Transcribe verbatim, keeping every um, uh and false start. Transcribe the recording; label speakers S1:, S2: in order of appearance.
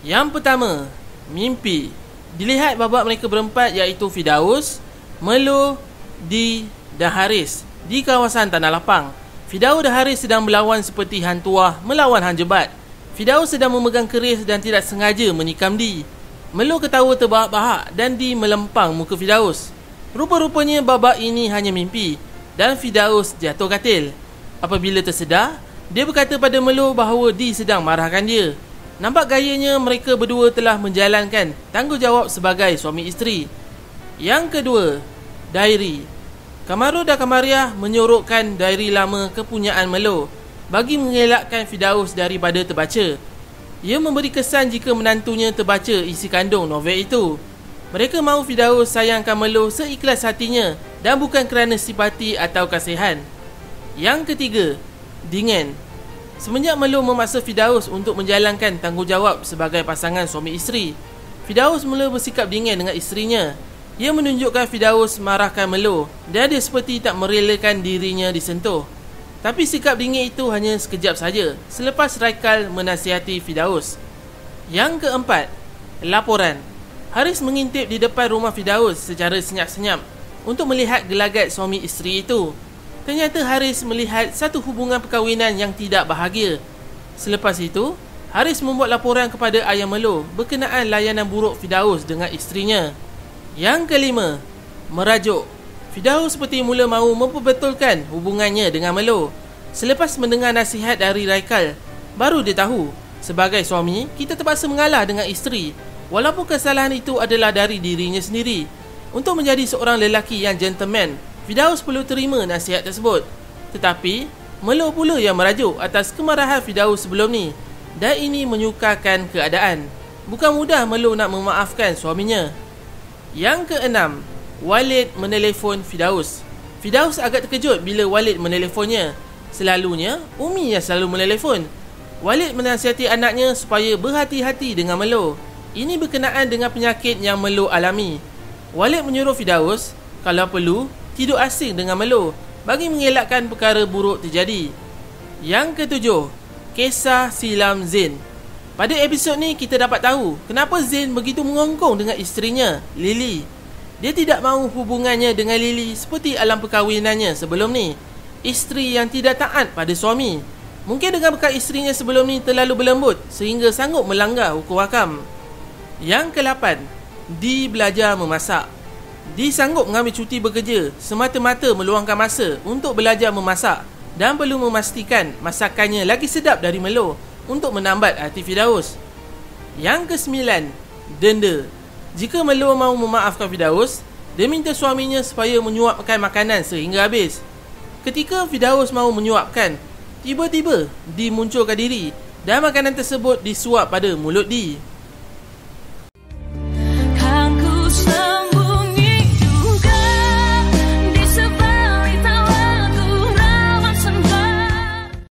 S1: Yang pertama, mimpi. Dilihat babak mereka berempat iaitu Firdaus, Melo, Di dan Haris di kawasan Tanah Lapang. Firdaus dan Haris sedang berlawan seperti hang tuah melawan hang jebat. Firdaus sedang memegang keris dan tidak sengaja menikam Di. Melo ketawa terbahak-bahak dan Di melempang muka Firdaus. Rupa-rupanya babak ini hanya mimpi dan Firdaus jatuh katil. Apabila tersedar, dia berkata pada Melo bahawa Di sedang marahkan dia. Nampak gayanya mereka berdua telah menjalankan tanggungjawab sebagai suami isteri. Yang kedua, diary. Kamaru dan Kamariah menyorokkan diary lama kepunyaan Melo bagi mengelakkan Firdaus daripada terbaca. Ia memberi kesan jika menantunya terbaca isi kandung novel itu. Mereka mahu Firdaus sayangkan Melo seikhlas hatinya dan bukan kerana simpati atau kasihan. Yang ketiga, Dingen. Semenjak Melo memaksa Firdaus untuk menjalankan tanggungjawab sebagai pasangan suami isteri, Firdaus mula bersikap dingin dengan isterinya. Ia menunjukkan Firdaus marahkan Melo dan dia seperti tak merelakan dirinya disentuh. Tapi sikap dingin itu hanya sekejap saja selepas Raikal menasihati Firdaus. Yang keempat, laporan. Haris mengintip di depan rumah Firdaus secara senyap-senyap untuk melihat gelagat suami isteri itu. Ternyata Haris melihat satu hubungan perkahwinan yang tidak bahagia. Selepas itu, Haris membuat laporan kepada ayah Melo berkenaan layanan buruk Firdaus dengan isterinya. Yang kelima, merajuk. Firdaus seperti mula mahu memperbetulkan hubungannya dengan Melo. Selepas mendengar nasihat dari Raikal, baru dia tahu, sebagai suami, kita terpaksa mengalah dengan isteri, walaupun kesalahan itu adalah dari dirinya sendiri. Untuk menjadi seorang lelaki yang gentleman, Firdaus perlu terima nasihat tersebut. Tetapi, Melo pula yang merajuk atas kemarahan Firdaus sebelum ni, dan ini menyukarkan keadaan. Bukan mudah Melo nak memaafkan suaminya. Yang keenam, Walid menelefon Firdaus. Firdaus agak terkejut bila Walid menelefonnya. Selalunya, Umi yang selalu menelefon. Walid menasihati anaknya supaya berhati-hati dengan Melo. Ini berkenaan dengan penyakit yang Melo alami. Walid menyuruh Firdaus, kalau perlu, tidur asing dengan Melo bagi mengelakkan perkara buruk terjadi. Yang ketujuh, kisah silam Zain. Pada episod ni kita dapat tahu kenapa Zain begitu mengongkong dengan isterinya, Lily. Dia tidak mahu hubungannya dengan Lily seperti alam perkahwinannya sebelum ni. Isteri yang tidak taat pada suami. Mungkin dengan bekas isterinya sebelum ni terlalu berlembut sehingga sanggup melanggar hukum hakam. Yang kelapan, Di belajar memasak. Di sanggup mengambil cuti bekerja semata-mata meluangkan masa untuk belajar memasak dan perlu memastikan masakannya lagi sedap dari Melo untuk menambat hati Firdaus. Yang kesembilan, denda. Jika Melo mahu memaafkan Firdaus, dia minta suaminya supaya menyuapkan makanan sehingga habis. Ketika Firdaus mahu menyuapkan, tiba-tiba Di munculkan diri dan makanan tersebut disuap pada mulut Di.